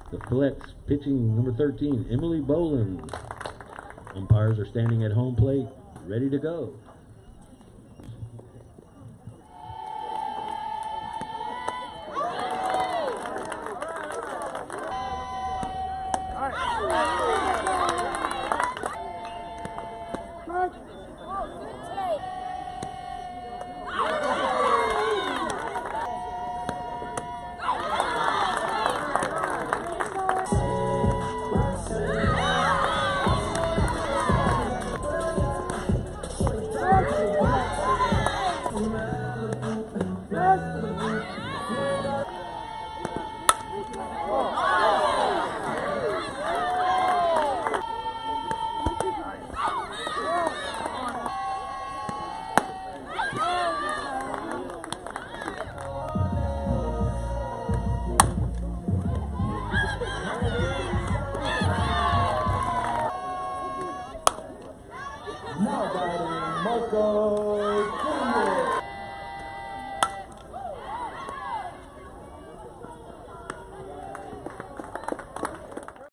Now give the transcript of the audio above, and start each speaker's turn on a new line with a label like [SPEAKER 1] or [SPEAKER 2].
[SPEAKER 1] The flex pitching number 13, Emily Boland. Umpires are standing at home plate, ready to go.
[SPEAKER 2] Now batting, Marco Jr.